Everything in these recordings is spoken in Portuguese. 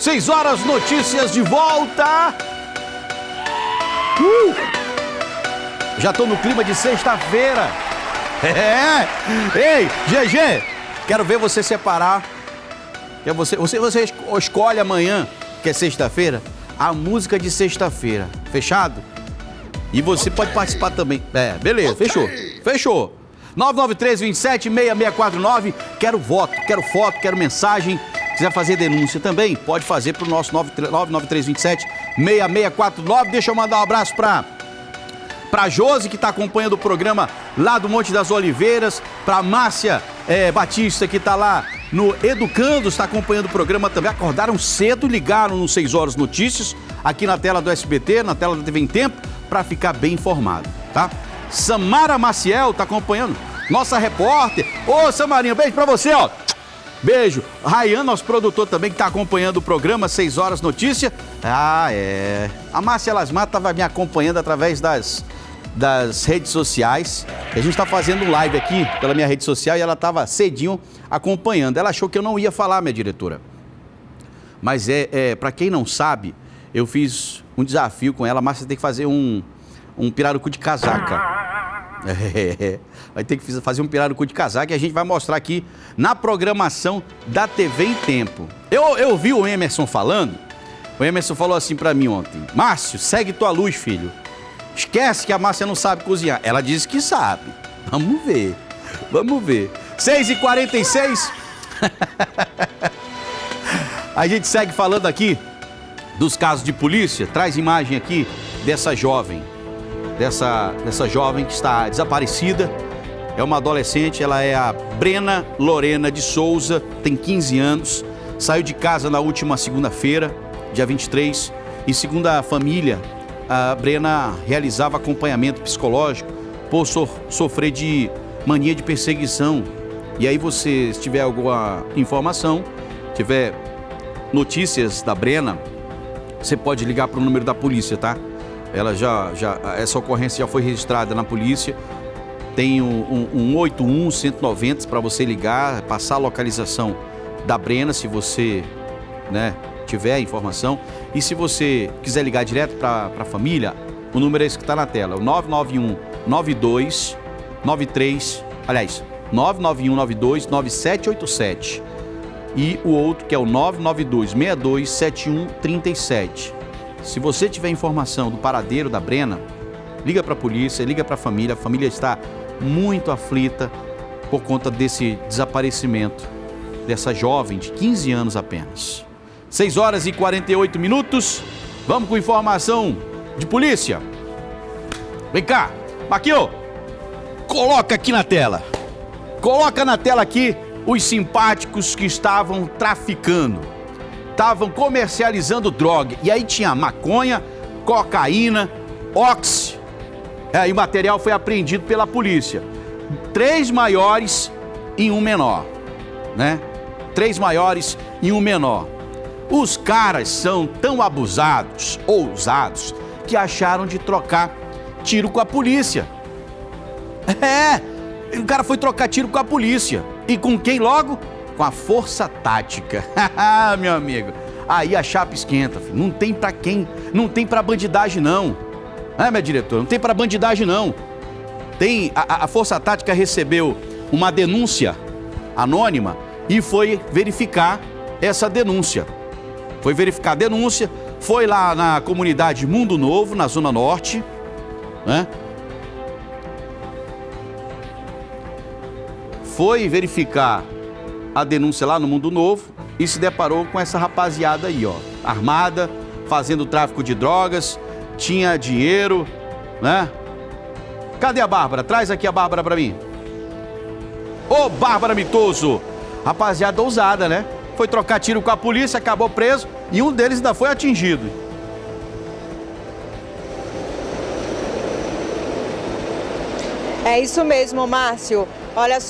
6 horas, notícias de volta. Já tô no clima de sexta-feira. Ei, GG, quero ver você separar. Você escolhe amanhã, que é sexta-feira, a música de sexta-feira. Fechado? E você pode participar também. Beleza, fechou. Fechou. 993-27-6649. Quero voto, quero foto, quero mensagem. Quiser fazer denúncia também, pode fazer para o nosso 993-27-6649. Deixa eu mandar um abraço para Josi, que está acompanhando o programa lá do Monte das Oliveiras. Para Márcia Batista, que está lá no Educando, está acompanhando o programa também. Acordaram cedo, ligaram no 6 Horas Notícias, aqui na tela do SBT, na tela da TV em Tempo, para ficar bem informado, tá? Samara Maciel está acompanhando, nossa repórter. Ô, Samarinha, beijo para você, ó. Beijo. Ryan, nosso produtor também, que está acompanhando o programa 6 Horas Notícia. A Márcia Lasmar estava me acompanhando através das redes sociais. A gente está fazendo um live aqui pela minha rede social e ela estava cedinho acompanhando. Ela achou que eu não ia falar, minha diretora. Mas para quem não sabe, eu fiz um desafio com ela. A Márcia tem que fazer um pirarucu de casaca. Vai ter que fazer um pirarucu de casaca e a gente vai mostrar aqui na programação da TV em Tempo. Eu vi o Emerson falando. O Emerson falou assim pra mim ontem: Márcio, segue tua luz, filho. Esquece que a Márcia não sabe cozinhar. Ela disse que sabe. Vamos ver. Vamos ver. 6h46. A gente segue falando aqui dos casos de polícia. Traz imagem aqui dessa jovem. Dessa jovem que está desaparecida. É uma adolescente, ela é a Brena Lorena de Souza, tem 15 anos, saiu de casa na última segunda-feira, dia 23, e segundo a família, a Brena realizava acompanhamento psicológico por sofrer de mania de perseguição. E aí você, se tiver alguma informação, tiver notícias da Brena, você pode ligar para o número da polícia, tá? Essa ocorrência já foi registrada na polícia. Tem um 81 190 para você ligar, passar a localização da Brena, se você tiver a informação. E se você quiser ligar direto para a família, o número é esse que está na tela, o 991-92-93, aliás, 991-92-9787. E o outro que é o 992-62-7137. Se você tiver informação do paradeiro da Brena, liga para a polícia, liga para a família está muito aflita por conta desse desaparecimento dessa jovem de 15 anos apenas. 6 horas e 48 minutos, vamos com informação de polícia. Vem cá, Maquio, coloca aqui na tela. Coloca na tela aqui os simpáticos que estavam traficando. Estavam comercializando droga. E aí tinha maconha, cocaína, oxi. E o material foi apreendido pela polícia. 3 maiores e um menor, né? 3 maiores e um menor. Os caras são tão abusados, ousados, que acharam de trocar tiro com a polícia. O cara foi trocar tiro com a polícia. E com quem logo? Com a Força Tática. Meu amigo, aí a chapa esquenta, filho. Não tem pra quem, não tem pra bandidagem não. Minha diretora, não tem pra bandidagem não. A Força Tática recebeu uma denúncia anônima e foi verificar essa denúncia. Foi verificar a denúncia, foi lá na comunidade Mundo Novo, na Zona Norte, né? Foi verificar a denúncia lá no Mundo Novo e se deparou com essa rapaziada aí, ó, armada, fazendo tráfico de drogas, tinha dinheiro, né? Cadê a Bárbara? Traz aqui a Bárbara pra mim. Ô, Bárbara Mitoso! Rapaziada ousada, né? Foi trocar tiro com a polícia, acabou preso e um deles ainda foi atingido. É isso mesmo, Márcio. Olha só,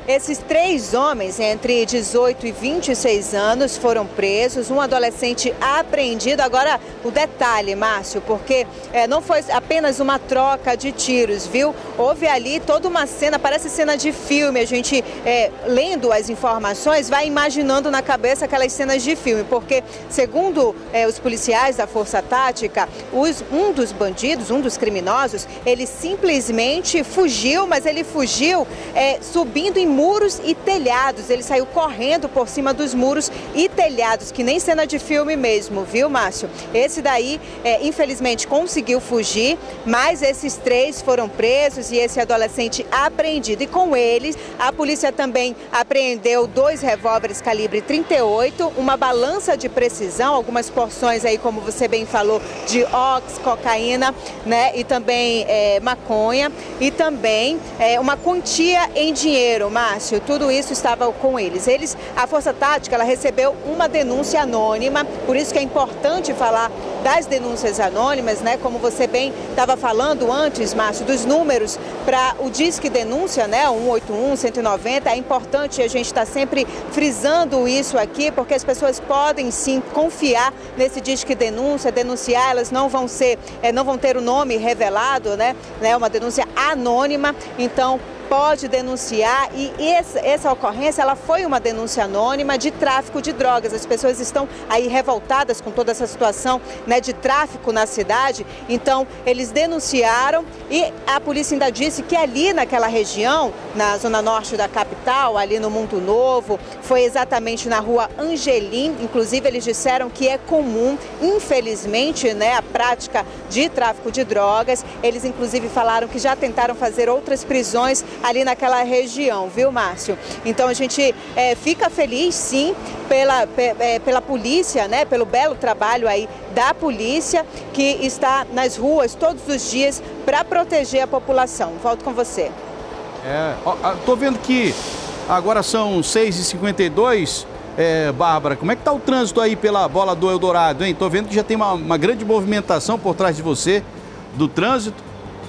Esses 3 homens, entre 18 e 26 anos, foram presos, um adolescente apreendido. Agora, o detalhe, Márcio, porque não foi apenas uma troca de tiros, viu? Houve ali toda uma cena, parece cena de filme. A gente, lendo as informações, vai imaginando na cabeça aquelas cenas de filme, porque, segundo os policiais da Força Tática, um dos bandidos, um dos criminosos, ele simplesmente fugiu, mas ele fugiu subindo em muros e telhados. Ele saiu correndo por cima dos muros e telhados, que nem cena de filme mesmo, viu, Márcio? Esse daí, infelizmente, conseguiu fugir, mas esses 3 foram presos e esse adolescente apreendido. E com eles, a polícia também apreendeu 2 revólveres calibre 38, uma balança de precisão, algumas porções aí, como você bem falou, de ox, cocaína, né? E também maconha e também uma quantia em dinheiro, Márcio. Tudo isso estava com eles. A Força Tática, ela recebeu uma denúncia anônima, por isso que é importante falar das denúncias anônimas, né? Como você bem estava falando antes, Márcio, dos números para o Disque Denúncia, né? 181, 190. É importante a gente estar sempre frisando isso aqui, porque as pessoas podem sim confiar nesse Disque Denúncia, denunciar, elas não vão ter o nome revelado, né? É uma denúncia anônima, então pode denunciar. E essa ocorrência, ela foi uma denúncia anônima de tráfico de drogas. As pessoas estão aí revoltadas com toda essa situação, né, de tráfico na cidade. Então, eles denunciaram e a polícia ainda disse que ali naquela região, na zona norte da capital, ali no Mundo Novo, foi exatamente na rua Angelim. Inclusive, eles disseram que é comum, infelizmente, né, a prática de tráfico de drogas. Eles, inclusive, falaram que já tentaram fazer outras prisões ali naquela região, viu, Márcio? Então a gente fica feliz, sim, pela polícia, né? Pelo belo trabalho aí da polícia, que está nas ruas todos os dias para proteger a população. Volto com você. Tô vendo que agora são 6h52. Bárbara, como é que tá o trânsito aí pela Bola do Eldorado, hein? Tô vendo que já tem uma grande movimentação por trás de você do trânsito.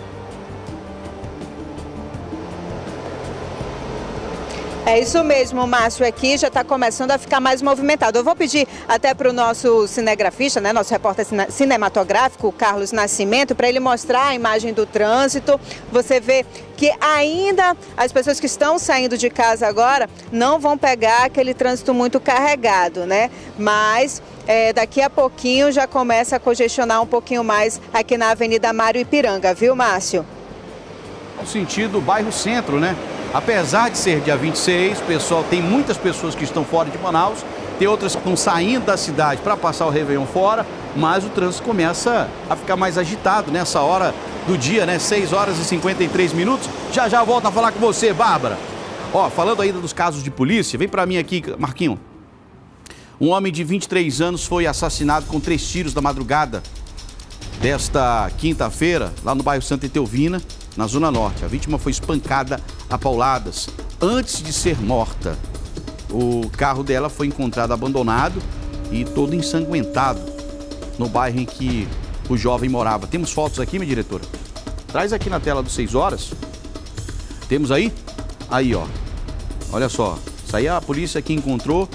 É isso mesmo, Márcio, aqui já está começando a ficar mais movimentado. Eu vou pedir até para o nosso cinegrafista, né, nosso repórter cinematográfico, Carlos Nascimento, para ele mostrar a imagem do trânsito. Você vê que ainda as pessoas que estão saindo de casa agora não vão pegar aquele trânsito muito carregado, né? Mas daqui a pouquinho já começa a congestionar um pouquinho mais aqui na Avenida Mário Ipiranga, viu, Márcio? No sentido bairro centro, né? Apesar de ser dia 26, pessoal, tem muitas pessoas que estão fora de Manaus, tem outras que estão saindo da cidade para passar o Réveillon fora, mas o trânsito começa a ficar mais agitado nessa hora do dia, né? 6h53. Já volto a falar com você, Bárbara. Falando ainda dos casos de polícia, vem para mim aqui, Marquinho. Um homem de 23 anos foi assassinado com 3 tiros na madrugada desta quinta-feira, lá no bairro Santa Etelvina, na Zona Norte. A vítima foi espancada a pauladas antes de ser morta. O carro dela foi encontrado abandonado e todo ensanguentado no bairro em que o jovem morava. Temos fotos aqui, minha diretora? Traz aqui na tela do 6 horas. Temos aí? Aí, ó. Olha só. Isso aí a polícia aqui encontrou.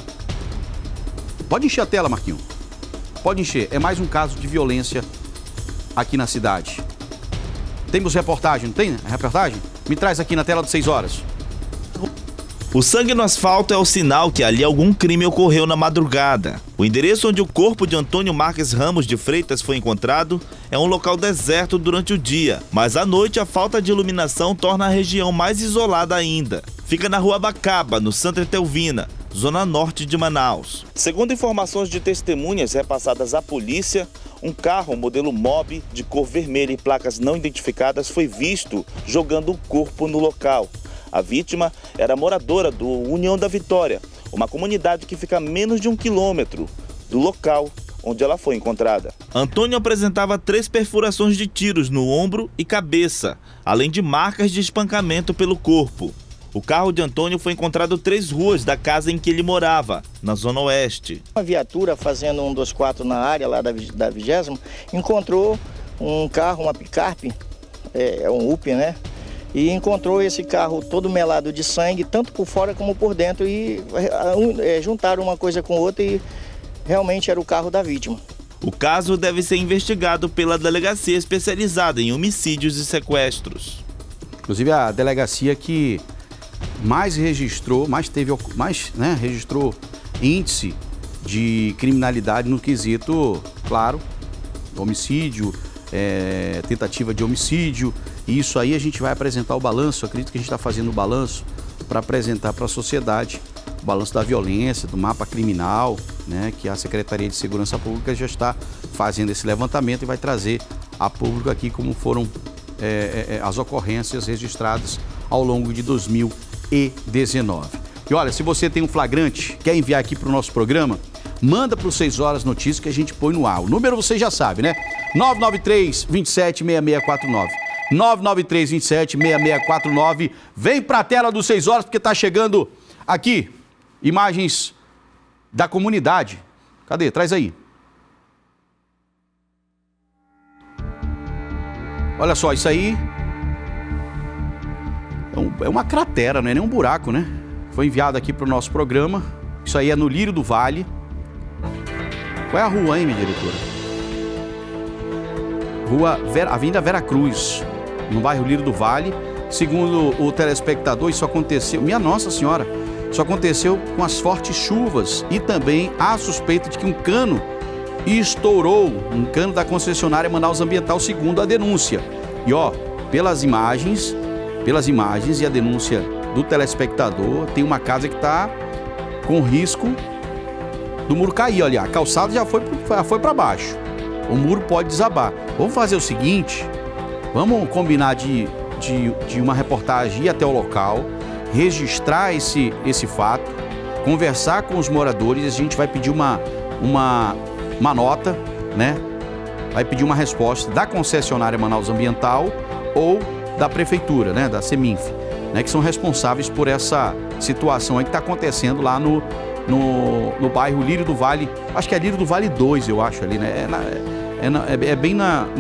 Pode encher a tela, Marquinho. Pode encher. É mais um caso de violência aqui na cidade. Temos reportagem, não tem reportagem? Me traz aqui na tela do 6 horas. O sangue no asfalto é o sinal que ali algum crime ocorreu na madrugada. O endereço onde o corpo de Antônio Marques Ramos de Freitas foi encontrado é um local deserto durante o dia, mas à noite a falta de iluminação torna a região mais isolada ainda. Fica na Rua Bacaba, no Santa Etelvina, zona norte de Manaus. Segundo informações de testemunhas repassadas à polícia, um carro modelo Mobi de cor vermelha e placas não identificadas foi visto jogando o corpo no local. A vítima era moradora do União da Vitória, uma comunidade que fica a menos de 1 quilômetro do local onde ela foi encontrada. Antônio apresentava 3 perfurações de tiros no ombro e cabeça, além de marcas de espancamento pelo corpo. O carro de Antônio foi encontrado 3 ruas da casa em que ele morava, na Zona Oeste. Uma viatura fazendo 124 na área lá da 20ª encontrou um carro, uma picape, um UP, né? e encontrou esse carro todo melado de sangue, tanto por fora como por dentro, e juntaram uma coisa com outra e realmente era o carro da vítima. O caso deve ser investigado pela delegacia especializada em homicídios e sequestros. Inclusive a delegacia que mais registrou índice de criminalidade no quesito, claro, homicídio, tentativa de homicídio. E isso aí a gente vai apresentar o balanço. Eu acredito que a gente está fazendo o balanço para apresentar para a sociedade o balanço da violência, do mapa criminal, né, que a Secretaria de Segurança Pública já está fazendo esse levantamento e vai trazer a público aqui como foram as ocorrências registradas ao longo de 2019. E olha, se você tem um flagrante, quer enviar aqui para o nosso programa, manda para o 6 Horas Notícias que a gente põe no ar. O número você já sabe, né? 993-27-6649. 993-27-6649. Vem para a tela do 6 Horas porque está chegando aqui imagens da comunidade. Cadê? Traz aí. Olha só, isso aí é uma cratera, não é nem um buraco, né? Foi enviado aqui para o nosso programa. Isso aí é no Lírio do Vale. Qual é a rua, hein, minha diretora? Avenida Vera Cruz, no bairro Lírio do Vale. Segundo o telespectador, isso aconteceu... Minha Nossa Senhora! Isso aconteceu com as fortes chuvas e também há suspeita de que um cano estourou, um cano da concessionária Manaus Ambiental, segundo a denúncia. E ó, pelas imagens e a denúncia do telespectador, tem uma casa que está com risco do muro cair. Olha, a calçada já foi para baixo. O muro pode desabar. Vamos fazer o seguinte, vamos combinar de uma reportagem ir até o local, registrar esse fato, conversar com os moradores. A gente vai pedir uma nota, né? Vai pedir uma resposta da concessionária Manaus Ambiental ou da prefeitura, né? Da Seminf, né? Que são responsáveis por essa situação aí que está acontecendo lá no bairro Lírio do Vale. Acho que é Lírio do Vale 2, eu acho, ali, né? É bem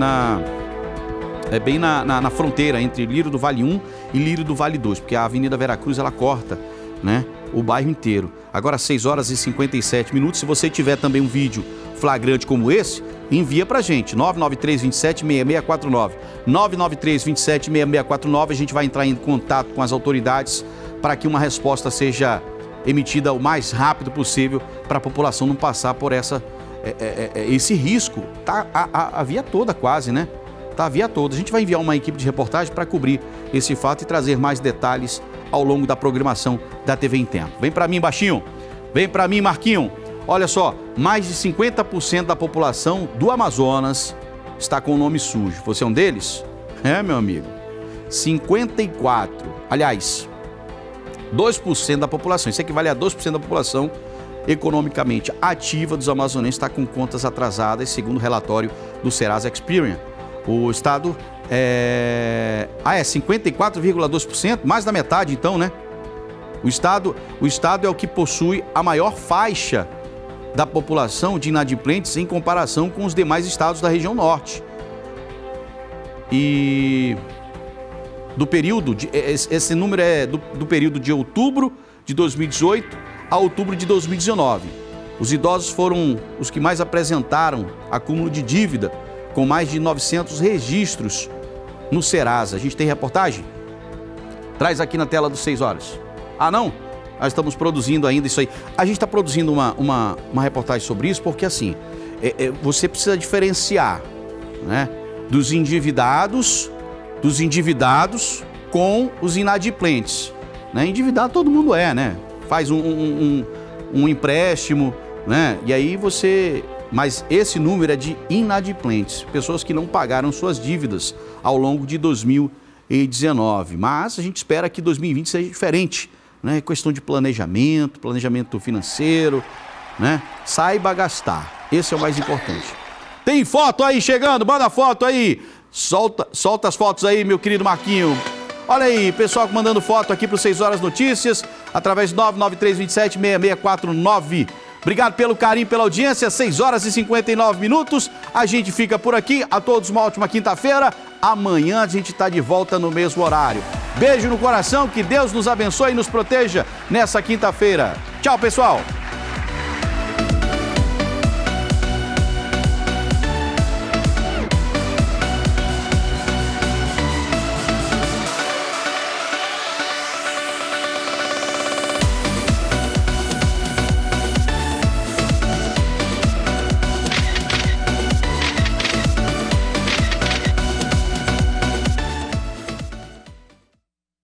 na fronteira entre Lírio do Vale 1 e Lírio do Vale 2, porque a Avenida Vera Cruz, ela corta, né, o bairro inteiro. Agora, 6 horas e 57 minutos. Se você tiver também um vídeo flagrante como esse, envia pra gente, 993-27-6649. 993-27-6649. A gente vai entrar em contato com as autoridades para que uma resposta seja emitida o mais rápido possível para a população não passar por esse risco. Tá a via toda quase, né? Tá a via toda. A gente vai enviar uma equipe de reportagem para cobrir esse fato e trazer mais detalhes ao longo da programação da TV em Tempo. Vem para mim, baixinho. Vem para mim, Marquinho. Olha só, mais de 50% da população do Amazonas está com o nome sujo. Você é um deles? É, meu amigo. 54. Aliás, 2% da população. Isso equivale a 2% da população economicamente ativa dos amazonenses está com contas atrasadas, segundo o relatório do Serasa Experian. O estado 54,2%, mais da metade então, né? O estado é o que possui a maior faixa da população de inadimplentes em comparação com os demais estados da região norte. E do período, esse número é do período de outubro de 2018 a outubro de 2019. Os idosos foram os que mais apresentaram acúmulo de dívida, com mais de 900 registros no Serasa. A gente tem reportagem? Traz aqui na tela dos 6 horas. Ah, não? Nós estamos produzindo ainda isso aí. A gente está produzindo uma reportagem sobre isso porque, assim, você precisa diferenciar, né, dos endividados com os inadimplentes. Né? Endividado todo mundo é, né? Faz um empréstimo, né? E aí você... Mas esse número é de inadimplentes, pessoas que não pagaram suas dívidas ao longo de 2019. Mas a gente espera que 2020 seja diferente, né? Questão de planejamento financeiro, né? Saiba gastar, esse é o mais importante. Tem foto aí chegando, manda foto aí. Solta as fotos aí, meu querido Marquinho. Olha aí, pessoal mandando foto aqui para o 6 Horas Notícias, através do 993-27-6649. Obrigado pelo carinho, pela audiência, 6 horas e 59 minutos. A gente fica por aqui. A todos uma ótima quinta-feira. Amanhã a gente está de volta no mesmo horário. Beijo no coração, que Deus nos abençoe e nos proteja nessa quinta-feira. Tchau, pessoal!